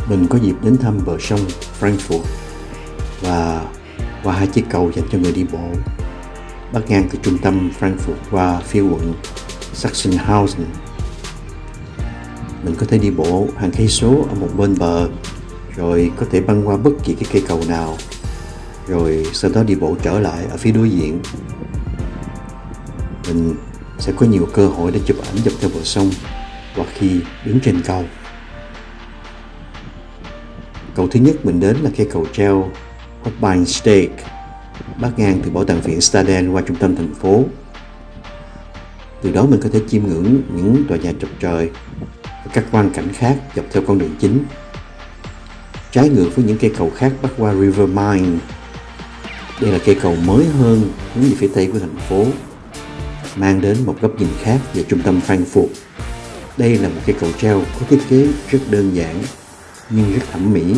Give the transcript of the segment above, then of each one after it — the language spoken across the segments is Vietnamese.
Mình có dịp đến thăm bờ sông Frankfurt và qua hai chiếc cầu dành cho người đi bộ bắt ngang từ trung tâm Frankfurt qua phía quận Sachsenhausen. Mình có thể đi bộ hàng cây số ở một bên bờ, rồi có thể băng qua bất kỳ cái cây cầu nào, rồi sau đó đi bộ trở lại ở phía đối diện. Mình sẽ có nhiều cơ hội để chụp ảnh dọc theo bờ sông hoặc khi đứng trên cầu. Cầu thứ nhất mình đến là cây cầu treo Hofbeinsteg, bắt ngang từ bảo tàng viện Staden qua trung tâm thành phố. Từ đó mình có thể chiêm ngưỡng những tòa nhà chọc trời và các quang cảnh khác dọc theo con đường chính. Trái ngược với những cây cầu khác bắc qua River Main, đây là cây cầu mới hơn hướng về phía tây của thành phố, mang đến một góc nhìn khác về trung tâm Frankfurt. Đây là một cây cầu treo có thiết kế rất đơn giản nhưng rất thẩm mỹ.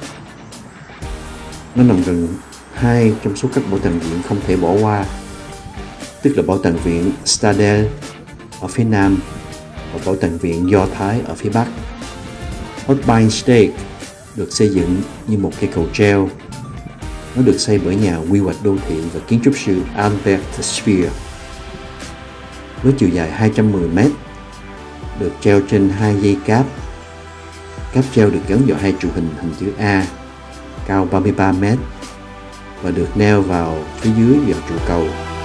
Nó nằm gần hai trong số các bảo tàng viện không thể bỏ qua, tức là bảo tàng viện Stadel ở phía nam và bảo tàng viện Do Thái ở phía bắc. Hofbeinsteg được xây dựng như một cây cầu treo. Nó được xây bởi nhà quy hoạch đô thị và kiến trúc sư Albert Speer. Với chiều dài 210 m, được treo trên hai dây cáp. Cáp treo được gắn vào hai trụ hình chữ A, cao 33 m và được neo vào phía dưới vào trụ cầu.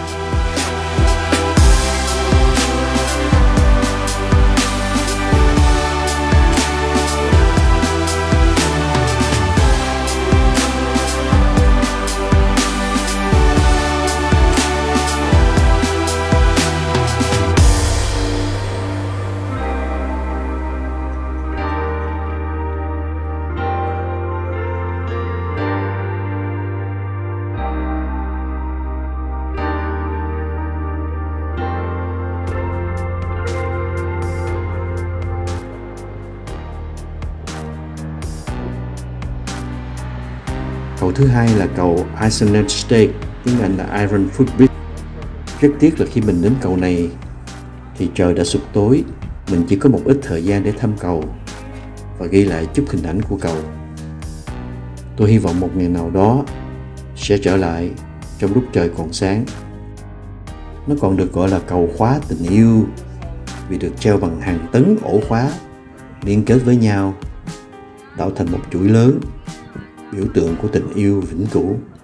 Cầu thứ hai là cầu Eisensteg, tiếng Anh là Iron Foot Bridge. Rất tiếc là khi mình đến cầu này thì trời đã sụp tối. Mình chỉ có một ít thời gian để thăm cầu và ghi lại chút hình ảnh của cầu. Tôi hy vọng một ngày nào đó sẽ trở lại trong lúc trời còn sáng. Nó còn được gọi là cầu khóa tình yêu vì được treo bằng hàng tấn ổ khóa liên kết với nhau tạo thành một chuỗi lớn, biểu tượng của tình yêu vĩnh cửu.